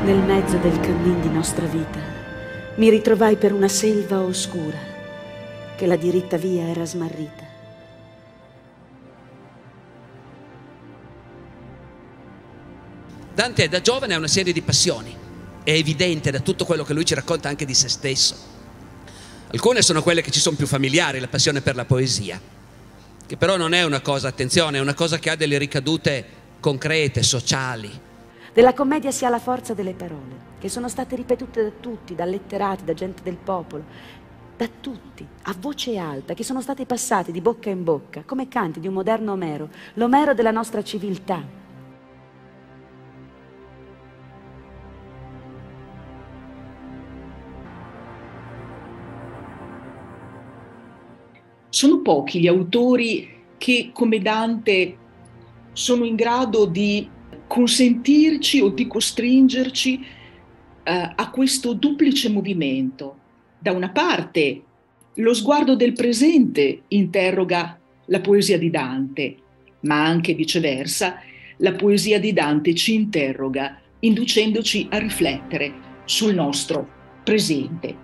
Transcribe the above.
Nel mezzo del cammin di nostra vita mi ritrovai per una selva oscura che la diritta via era smarrita. Dante da giovane ha una serie di passioni, è evidente da tutto quello che lui ci racconta anche di se stesso. Alcune sono quelle che ci sono più familiari, la passione per la poesia, che però non è una cosa, attenzione, è una cosa che ha delle ricadute concrete, sociali. Della commedia si ha la forza delle parole, che sono state ripetute da tutti, da letterati, da gente del popolo, da tutti, a voce alta, che sono state passate di bocca in bocca, come canti di un moderno Omero, l'Omero della nostra civiltà. Sono pochi gli autori che, come Dante, sono in grado di consentirci o di costringerci a questo duplice movimento. Da una parte, lo sguardo del presente interroga la poesia di Dante, ma anche viceversa, la poesia di Dante ci interroga, inducendoci a riflettere sul nostro presente.